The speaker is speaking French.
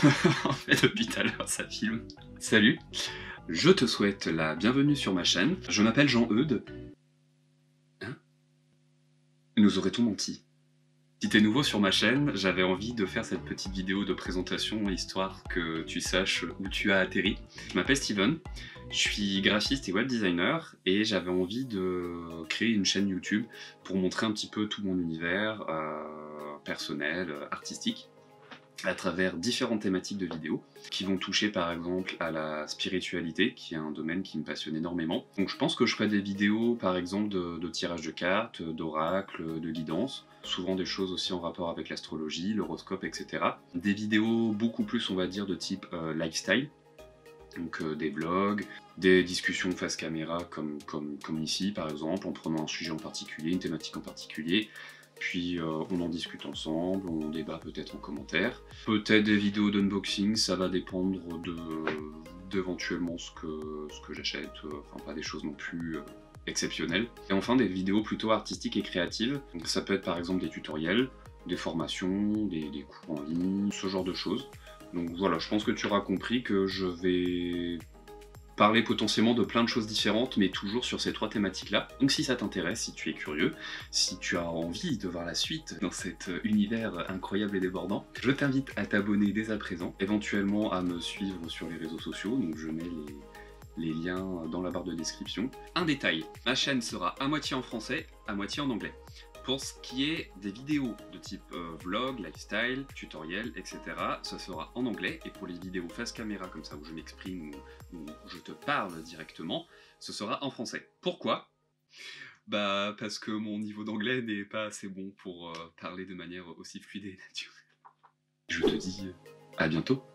En fait, depuis tout à l'heure, ça filme. Salut, je te souhaite la bienvenue sur ma chaîne. Je m'appelle Jean-Eudes. Hein? Nous aurait-on menti? Si t'es nouveau sur ma chaîne, j'avais envie de faire cette petite vidéo de présentation, histoire que tu saches où tu as atterri. Je m'appelle Steven, je suis graphiste et web designer, et j'avais envie de créer une chaîne YouTube pour montrer un petit peu tout mon univers personnel, artistique, à travers différentes thématiques de vidéos, qui vont toucher par exemple à la spiritualité, qui est un domaine qui me passionne énormément. Donc je pense que je ferai des vidéos par exemple de tirage de cartes, d'oracles, de guidance, souvent des choses aussi en rapport avec l'astrologie, l'horoscope, etc. Des vidéos beaucoup plus, on va dire, de type lifestyle, donc des vlogs, des discussions face caméra comme ici par exemple, en prenant un sujet en particulier, une thématique en particulier, puis on en discute ensemble, on débat peut-être en commentaire. Peut-être des vidéos d'unboxing, ça va dépendre d'éventuellement ce que j'achète, enfin pas des choses non plus exceptionnelles. Et enfin des vidéos plutôt artistiques et créatives, donc ça peut être par exemple des tutoriels, des formations, des cours en ligne, ce genre de choses. Donc voilà, je pense que tu auras compris que je vais parler potentiellement de plein de choses différentes, mais toujours sur ces trois thématiques-là. Donc si ça t'intéresse, si tu es curieux, si tu as envie de voir la suite dans cet univers incroyable et débordant, je t'invite à t'abonner dès à présent, éventuellement à me suivre sur les réseaux sociaux, donc je mets les liens dans la barre de description. Un détail, ma chaîne sera à moitié en français, à moitié en anglais. Pour ce qui est des vidéos de type vlog, lifestyle, tutoriel, etc., ça sera en anglais, et pour les vidéos face caméra comme ça où je m'exprime, où je te parle directement, ce sera en français. Pourquoi? Bah parce que mon niveau d'anglais n'est pas assez bon pour parler de manière aussi fluide et naturelle. Je te dis à bientôt.